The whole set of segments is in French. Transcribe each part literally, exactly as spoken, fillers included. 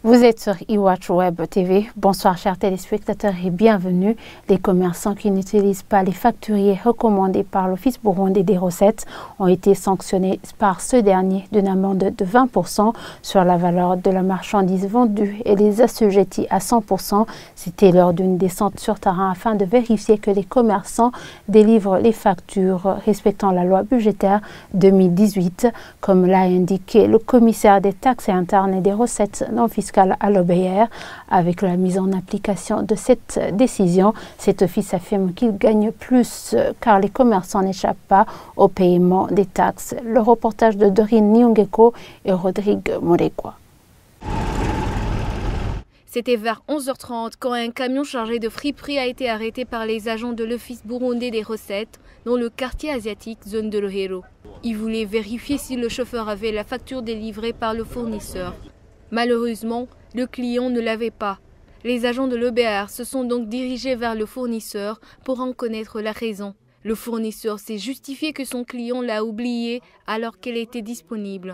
Vous êtes sur iWatch Web T V. Bonsoir chers téléspectateurs et bienvenue. Les commerçants qui n'utilisent pas les facturiers recommandés par l'Office burundais des recettes ont été sanctionnés par ce dernier d'une amende de vingt pour cent sur la valeur de la marchandise vendue et les assujettis à cent pour cent. C'était lors d'une descente sur terrain afin de vérifier que les commerçants délivrent les factures respectant la loi budgétaire deux mille dix-huit. Comme l'a indiqué le commissaire des taxes internes et des recettes non fiscales à l'O B R. Avec la mise en application de cette décision, cet office affirme qu'il gagne plus car les commerçants n'échappent pas au paiement des taxes. Le reportage de Dorine Nyongeko et Rodrigue Moregua. C'était vers onze heures trente quand un camion chargé de friperies a été arrêté par les agents de l'Office burundais des recettes dans le quartier asiatique zone de Lohero. Ils voulaient vérifier si le chauffeur avait la facture délivrée par le fournisseur. Malheureusement, le client ne l'avait pas. Les agents de l'O B R se sont donc dirigés vers le fournisseur pour en connaître la raison. Le fournisseur s'est justifié que son client l'a oubliée alors qu'elle était disponible.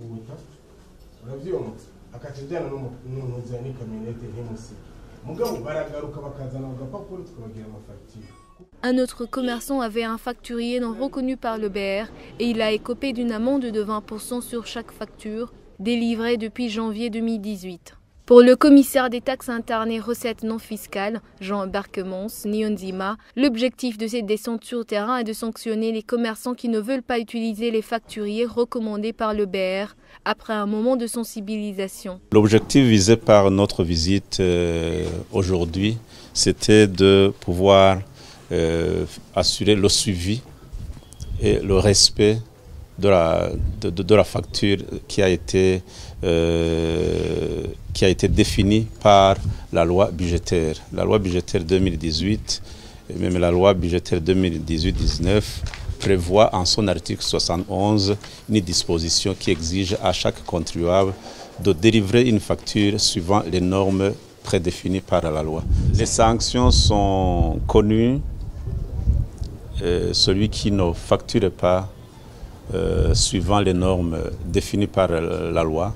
Un autre commerçant avait un facturier non reconnu par l'O B R et il a écopé d'une amende de vingt pour cent sur chaque facture, délivrée depuis janvier deux mille dix-huit. Pour le commissaire des taxes internes et recettes non fiscales, Jean Barquemons Nyonzima, l'objectif de cette descente sur terrain est de sanctionner les commerçants qui ne veulent pas utiliser les facturiers recommandés par l'O B R après un moment de sensibilisation. L'objectif visé par notre visite euh, aujourd'hui, c'était de pouvoir euh, assurer le suivi et le respect de la, de, de, de la facture qui a été euh, qui a été définie par la loi budgétaire. La loi budgétaire deux mille dix-huit et même la loi budgétaire deux mille dix-huit dix-neuf prévoit en son article soixante et onze une disposition qui exige à chaque contribuable de délivrer une facture suivant les normes prédéfinies par la loi. Les sanctions sont connues. Euh, celui qui ne facture pas Euh, suivant les normes définies par euh, la loi,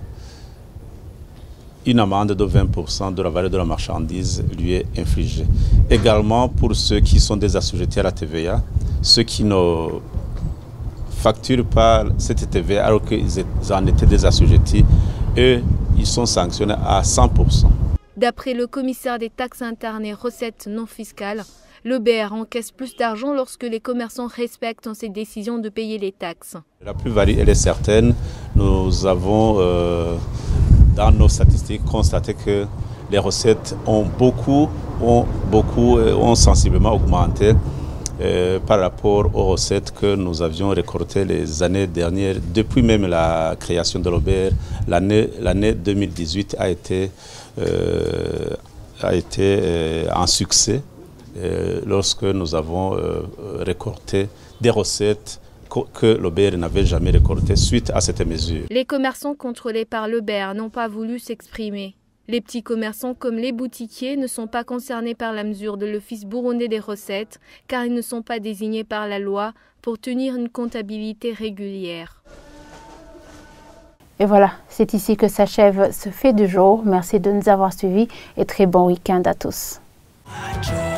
une amende de vingt pour cent de la valeur de la marchandise lui est infligée. Également pour ceux qui sont des assujettis à la T V A, ceux qui ne facturent pas cette T V A alors qu'ils en étaient des assujettis, eux, ils sont sanctionnés à cent pour cent. D'après le commissaire des taxes internes et recettes non fiscales, l'O B R encaisse plus d'argent lorsque les commerçants respectent ses décisions de payer les taxes. La plus-value, elle est certaine. Nous avons, euh, dans nos statistiques, constaté que les recettes ont beaucoup, ont, beaucoup, ont sensiblement augmenté euh, par rapport aux recettes que nous avions récoltées les années dernières. Depuis même la création de l'O B R, l'année deux mille dix-huit a été, euh, a été euh, un succès. Euh, lorsque nous avons euh, récolté des recettes que l'O B R n'avait jamais récoltées suite à cette mesure. Les commerçants contrôlés par l'O B R n'ont pas voulu s'exprimer. Les petits commerçants comme les boutiquiers ne sont pas concernés par la mesure de l'Office burundais des recettes car ils ne sont pas désignés par la loi pour tenir une comptabilité régulière. Et voilà, c'est ici que s'achève ce fait du jour. Merci de nous avoir suivis et très bon week-end à tous.